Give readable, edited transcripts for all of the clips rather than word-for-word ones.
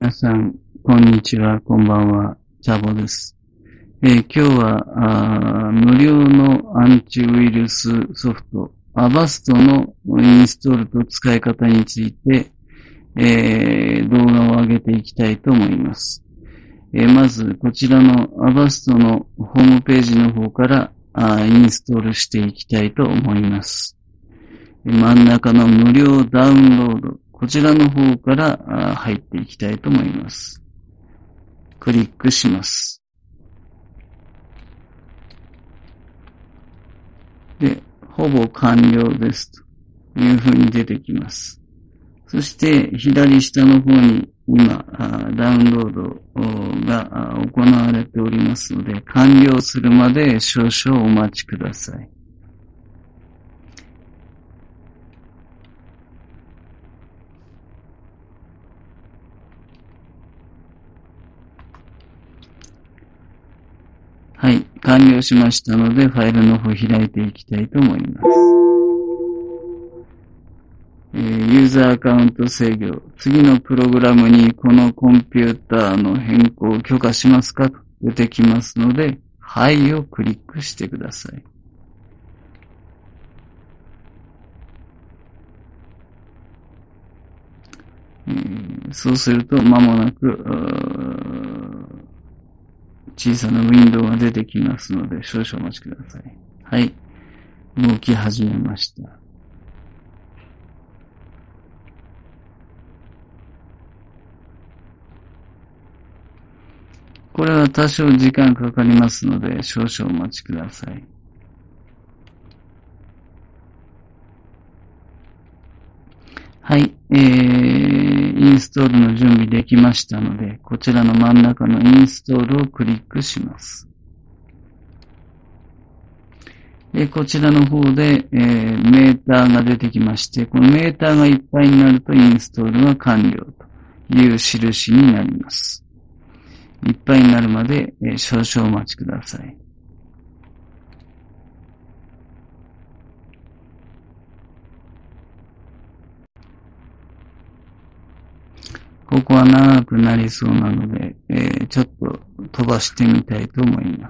皆さん、こんにちは、こんばんは、チャボです。今日は無料のアンチウイルスソフト、アバストのインストールと使い方について、動画を上げていきたいと思います。まず、こちらのアバストのホームページの方からインストールしていきたいと思います。真ん中の無料ダウンロード、こちらの方から入っていきたいと思います。クリックします。で、ほぼ完了ですというふうに出てきます。そして左下の方に今ダウンロードが行われておりますので、完了するまで少々お待ちください。はい、完了しましたので、ファイルの方を開いていきたいと思います。ユーザーアカウント制御。次のプログラムにこのコンピューターの変更を許可しますかと出てきますので、はいをクリックしてください。そうすると間もなく小さなウィンドウが出てきますので少々お待ちください。はい。動き始めました。これは多少時間かかりますので少々お待ちください。はい。インストールの準備できましたので、こちらの真ん中のインストールをクリックします。で、こちらの方で、メーターが出てきまして、このメーターがいっぱいになるとインストールが完了という印になります。いっぱいになるまで、少々お待ちください。ここは長くなりそうなので、ちょっと飛ばしてみたいと思います。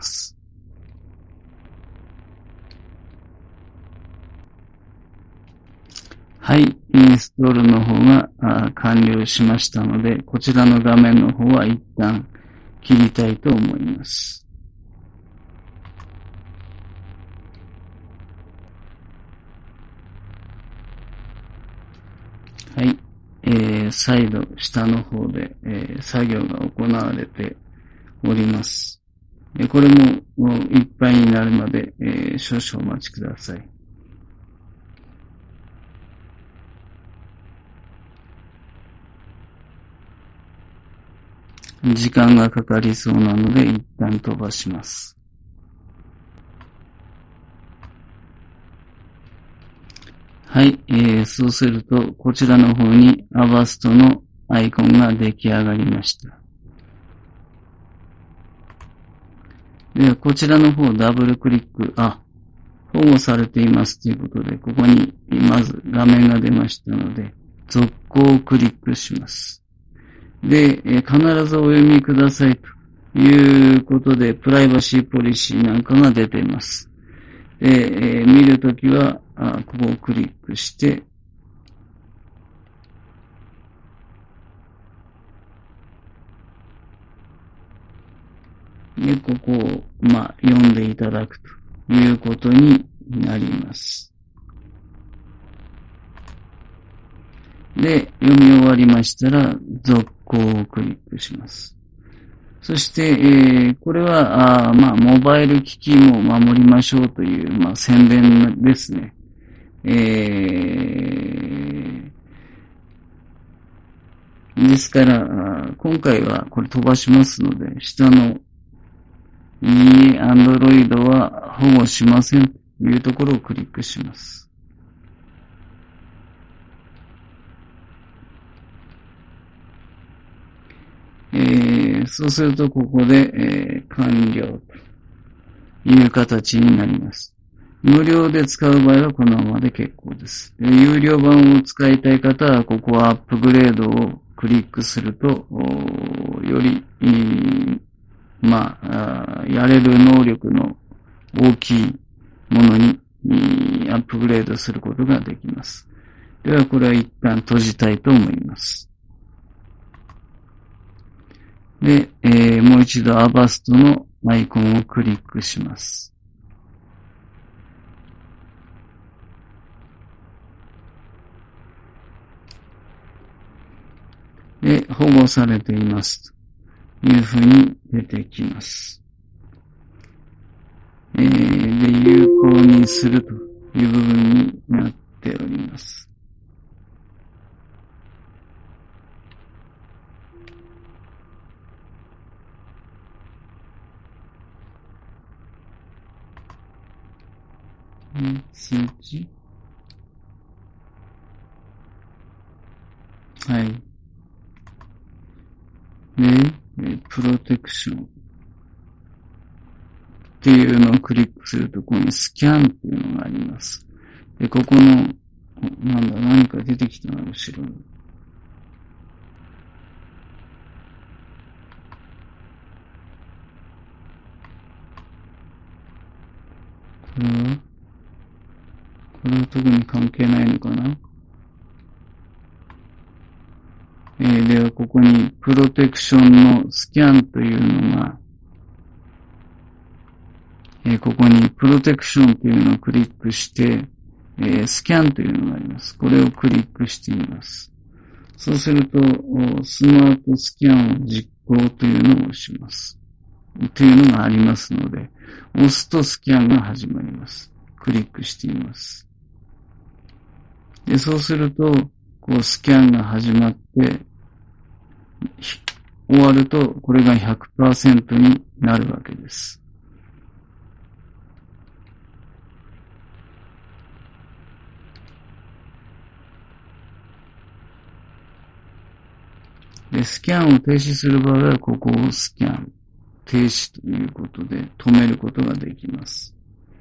はい、インストールの方が完了しましたので、こちらの画面の方は一旦切りたいと思います。はい。再度下の方で、作業が行われております。これもいっぱいになるまで、少々お待ちください。時間がかかりそうなので一旦飛ばします。はい、そうするとこちらの方にアバストのアイコンが出来上がりました。ではこちらの方ダブルクリック、保護されていますということで、ここにまず画面が出ましたので、続行をクリックします。で、必ずお読みくださいということで、プライバシーポリシーなんかが出ています。で、見るときはここをクリックして、で、ここを、読んでいただくということになります。で、読み終わりましたら、続行をクリックします。そして、これは、モバイル機器も守りましょうという、宣伝ですね。ですから、今回はこれ飛ばしますので、下のいいえ、Android は保護しませんというところをクリックします。そうするとここで、完了という形になります。無料で使う場合はこのままで結構です。有料版を使いたい方はここはアップグレードをクリックすると、より、やれる能力の大きいものにアップグレードすることができます。では、これは一旦閉じたいと思います。で、もう一度アバストのアイコンをクリックします。で、保護されていますというふうに出てきます。で、有効にするという部分になっております。通知。はい。で、プロテクションっていうのをクリックすると、ここにスキャンっていうのがあります。で、ここの、何か出てきたな、後ろに。これは特に関係ないのかな。では、ここにプロテクションのスキャンというのが、ここにプロテクションというのをクリックして、スキャンというのがあります。これをクリックしてみます。そうすると、スマートスキャンを実行というのを押します。というのがありますので、押すとスキャンが始まります。クリックしてみます。で、そうすると、こうスキャンが始まって、終わると、これが 100% になるわけです。で、スキャンを停止する場合は、ここをスキャン、停止ということで止めることができます。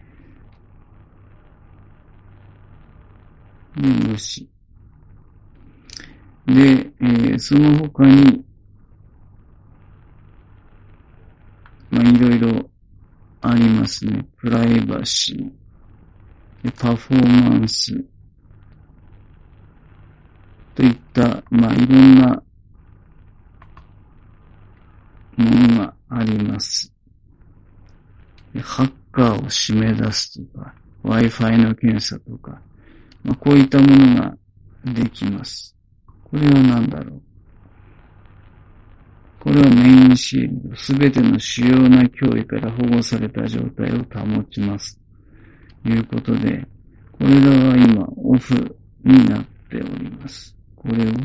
で、無視。で、その他に、いろいろありますね。プライバシー、でパフォーマンス、といった、いろんなものがあります。ハッカーを締め出すとか、Wi-Fi の検査とか、こういったものができます。これは何だろう。これはメインシールド。すべての主要な脅威から保護された状態を保ちます。ということで、これらは今オフになっております。これを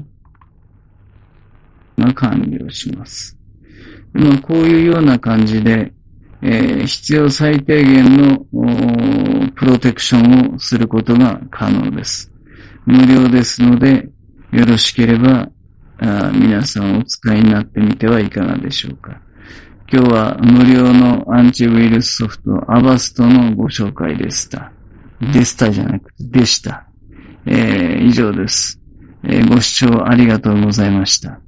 完了します。こういうような感じで、必要最低限のプロテクションをすることが可能です。無料ですので、よろしければ皆さんお使いになってみてはいかがでしょうか。今日は無料のアンチウイルスソフトアバストのご紹介でした。でした。以上です。ご視聴ありがとうございました。